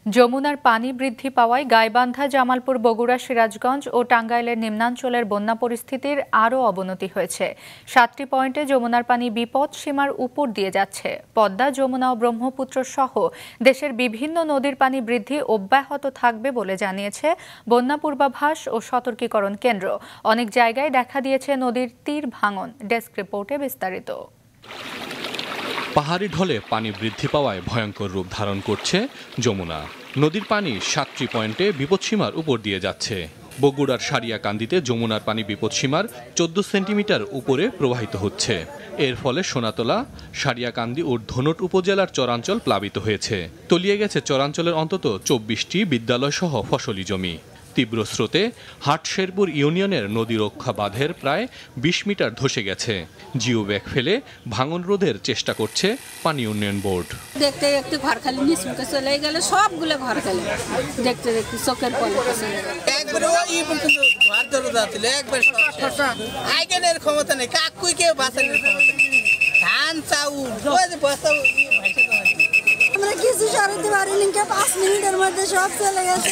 যমুনার পানি বৃদ্ধি পাওয়ায় গাইবান্ধা, জামালপুর, বগুড়া, সিরাজগঞ্জ ও টাঙ্গাইলের নিম্নাঞ্চলের বন্যা পরিস্থিতির আরও অবনতি হয়েছে। 7টি পয়েন্টে যমুনার পানি বিপদ সীমার উপর দিয়ে যাচ্ছে। পদ্মা, যমুনা ও ব্রহ্মপুত্র সহ দেশের বিভিন্ন নদীর পানি বৃদ্ধি অব্যাহত থাকবে বলে জানিয়েছে বন্যা পূর্বাভাস ও সতর্কীকরণ কেন্দ্র। অনেক জায়গায় দেখা দিয়েছে নদীর তীর ভাঙন। ডেস্ক রিপোর্টে বিস্তারিত। পাহাড়ি ঢলে পানি বৃদ্ধি পাওয়ায় ভয়ঙ্কর রূপ ধারণ করছে যমুনা। নদীর পানি 7টি পয়েন্টে বিপদসীমার উপর দিয়ে যাচ্ছে। বগুড়ার সারিয়াকান্দিতে যমুনার পানি বিপদসীমার 14 সেন্টিমিটার উপরে প্রবাহিত হচ্ছে। এর ফলে সোনাতলা, সারিয়াকান্দি ও ধনট উপজেলার চরাঞ্চল প্লাবিত হয়েছে। তলিয়ে গেছে চরাঞ্চলের অন্তত 24টি বিদ্যালয়সহ ফসলি জমি। তীব্র স্রোতে হাটশেরপুর ইউনিয়নের নদী রক্ষা বাঁধের প্রায় 20 মিটার ধসে গেছে। জিও ব্যাগ ফেলে ভাঙন রোধের চেষ্টা করছে পানি উন্নয়ন বোর্ড। দেখতে দেখতে ঘর খালি নিচমুখে চলে গেল, সবগুলো ঘর খালি দেখতে দেখতে চোখের পলে একবারে ওই পর্যন্ত ঘর ধরে যাচ্ছিল, একবার আইগেনের ক্ষমতা নেই, কাকুই কেউ বাঁচানোর ক্ষমতা নেই। ধান চাউল বসাও আমরা কিছু সরাতে পারিনি, 5 মিনিটের মধ্যে সব চলে গেছে।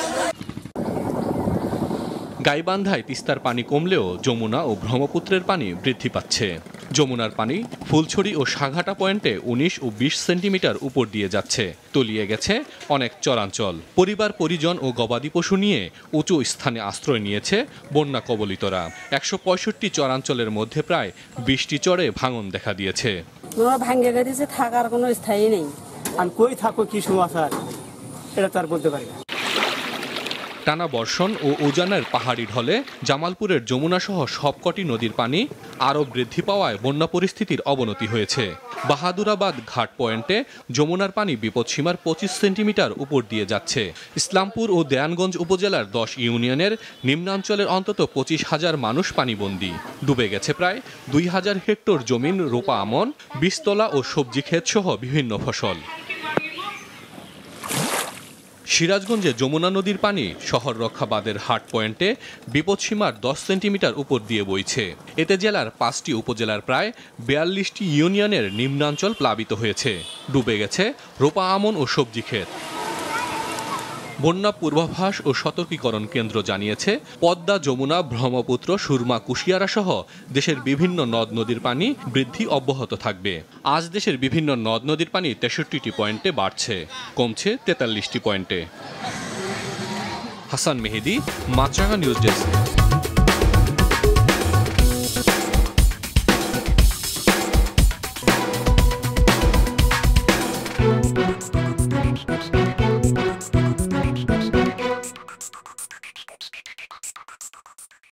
গাইবান্ধায় তিস্তার পানি কমলেও যমুনা ও ব্রহ্মপুত্রের পানি বৃদ্ধি পাচ্ছে। যমুনার পানি ফুলছড়ি ও সাঘাটা পয়েন্টে 19 ও 20 সেন্টিমিটার উপর দিয়ে যাচ্ছে। তলিয়ে গেছে অনেক চরাঞ্চল। পরিবার, পরিজন ও গবাদি পশু নিয়ে উঁচু স্থানে আশ্রয় নিয়েছে বন্যা কবলিতরা। 165 চরাঞ্চলের মধ্যে প্রায় 20টি চরে ভাঙন দেখা দিয়েছে। ভাঙ্গে গেছে, থাকার কোনো স্থায়ী নেই। আমি কই থাকো কি সমাচার এটা তার বলতে পারি না। টানা বর্ষণ ও উজানের পাহাড়ি ঢলে জামালপুরের যমুনা সহ সবকটি নদীর পানি আরও বৃদ্ধি পাওয়ায় বন্যা পরিস্থিতির অবনতি হয়েছে। বাহাদুরাবাদ ঘাট পয়েন্টে যমুনার পানি বিপদসীমার 25 সেন্টিমিটার উপর দিয়ে যাচ্ছে। ইসলামপুর ও দেয়ানগঞ্জ উপজেলার 10 ইউনিয়নের নিম্নাঞ্চলের অন্তত 25,000 মানুষ পানিবন্দী। ডুবে গেছে প্রায় 2,000 হেক্টর জমিন, রোপা আমন, বীজতলা ও সবজি ক্ষেত সহ বিভিন্ন ফসল। সিরাজগঞ্জে যমুনা নদীর পানি শহর রক্ষা বাঁধের হাট পয়েন্টে বিপদসীমার 10 সেন্টিমিটার উপর দিয়ে বইছে। এতে জেলার 5টি উপজেলার প্রায় 42টি ইউনিয়নের নিম্নাঞ্চল প্লাবিত হয়েছে। ডুবে গেছে রোপা আমন ও সবজি ক্ষেত। বন্যা পূর্বাভাস ও সতর্কীকরণ কেন্দ্র জানিয়েছে, পদ্মা, যমুনা, ব্রহ্মপুত্র, সুরমা, কুশিয়ারা সহ দেশের বিভিন্ন নদ নদীর পানি বৃদ্ধি অব্যাহত থাকবে। আজ দেশের বিভিন্ন নদ নদীর পানি 63টি পয়েন্টে বাড়ছে, কমছে 43টি পয়েন্টে। Hasan Mehedi, Maasranga news desk.